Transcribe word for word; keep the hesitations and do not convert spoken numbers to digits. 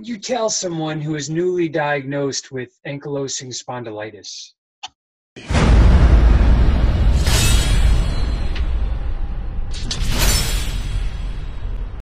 would you tell someone who is newly diagnosed with ankylosing spondylitis?